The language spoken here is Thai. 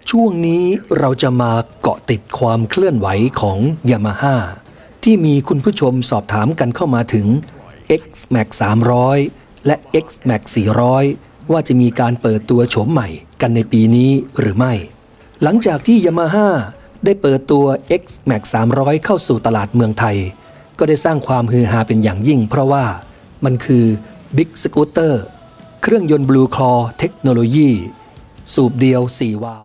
ช่วงนี้เราจะมาเกาะติดความเคลื่อนไหวของ Yamaha ที่มีคุณผู้ชมสอบถามกันเข้ามาถึง X-Max 300 และ X-Max 400 ว่าจะมีการเปิดตัวโฉมใหม่กันในปีนี้หรือไม่ หลังจากที่ Yamaha ได้เปิดตัว X-Max 300 เข้าสู่ตลาดเมืองไทยก็ได้สร้างความฮือฮาเป็นอย่างยิ่งเพราะว่ามันคือ Big Scooter เครื่องยนต์ Blue Claw เทคโนโลยีสูบเดียว4 วาล์ว